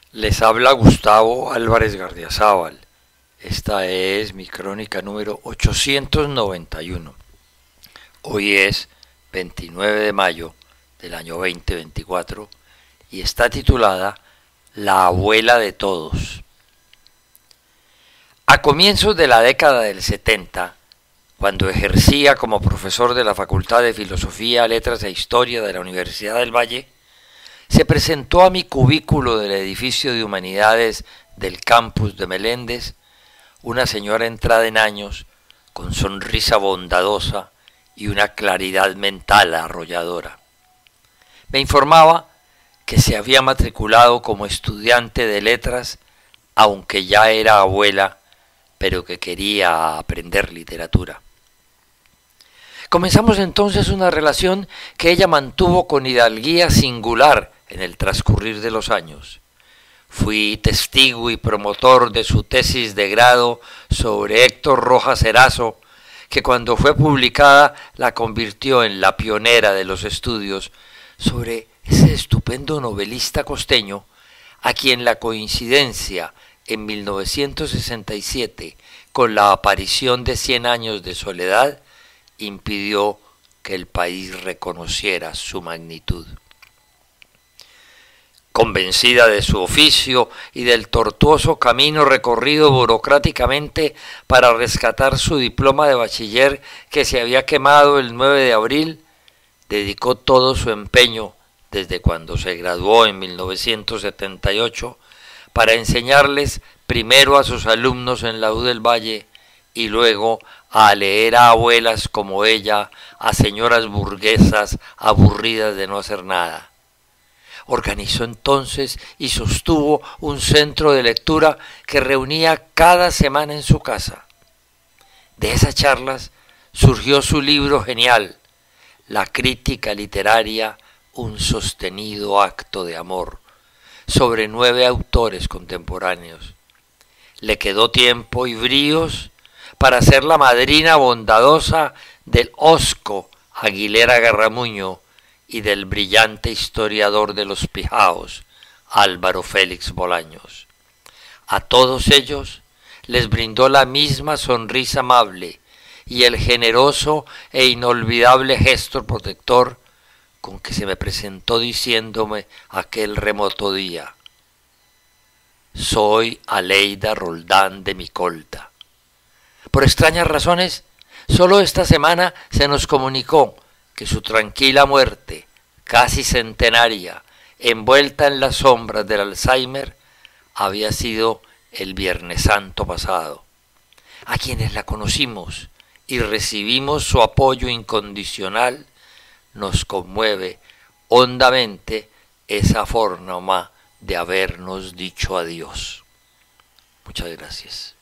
Les habla Gustavo Álvarez Gardiazabal. Esta es mi crónica número 891. Hoy es 29 de mayo del año 2024 y está titulada La abuela de todos. A comienzos de la década del 70, cuando ejercía como profesor de la Facultad de Filosofía, Letras e Historia de la Universidad del Valle, se presentó a mi cubículo del edificio de Humanidades del campus de Meléndez una señora entrada en años, con sonrisa bondadosa y una claridad mental arrolladora. Me informaba que se había matriculado como estudiante de letras, aunque ya era abuela, pero que quería aprender literatura. Comenzamos entonces una relación que ella mantuvo con hidalguía singular en el transcurrir de los años. Fui testigo y promotor de su tesis de grado sobre Héctor Rojas Erazo, que cuando fue publicada la convirtió en la pionera de los estudios sobre ese estupendo novelista costeño, a quien la coincidencia en 1967 con la aparición de 100 años de soledad impidió que el país reconociera su magnitud. Convencida de su oficio y del tortuoso camino recorrido burocráticamente para rescatar su diploma de bachiller que se había quemado el 9 de abril, dedicó todo su empeño desde cuando se graduó en 1978 para enseñarles primero a sus alumnos en la U del Valle y luego a leer a abuelas como ella, a señoras burguesas aburridas de no hacer nada. Organizó entonces y sostuvo un centro de lectura que reunía cada semana en su casa. De esas charlas surgió su libro genial, La crítica literaria, un sostenido acto de amor, sobre 9 autores contemporáneos. Le quedó tiempo y bríos para ser la madrina bondadosa del hosco Aguilera Garramuño y del brillante historiador de los Pijaos, Álvaro Félix Bolaños. A todos ellos les brindó la misma sonrisa amable y el generoso e inolvidable gesto protector con que se me presentó diciéndome aquel remoto día: soy Aleida Roldán de Micolta. Por extrañas razones, solo esta semana se nos comunicó que su tranquila muerte, casi centenaria, envuelta en las sombras del Alzheimer, había sido el Viernes Santo pasado. A quienes la conocimos y recibimos su apoyo incondicional, nos conmueve hondamente esa forma de habernos dicho adiós. Muchas gracias.